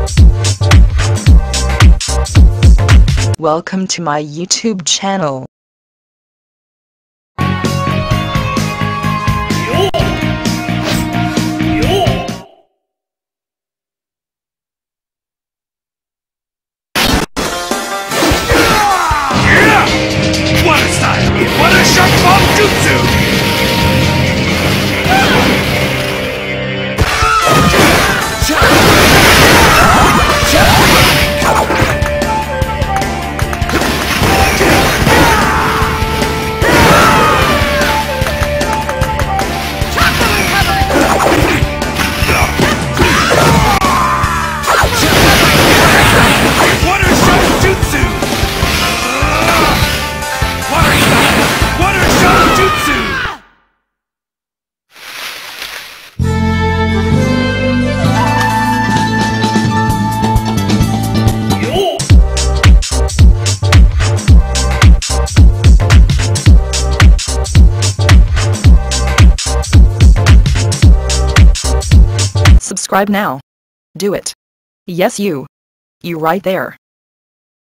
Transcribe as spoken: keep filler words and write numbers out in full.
Welcome to my YouTube channel. Water style! Water shark bomb jutsu! Water shark jutsu! Water style! Water shark jutsu! Subscribe now. Do it. Yes, you. You right there.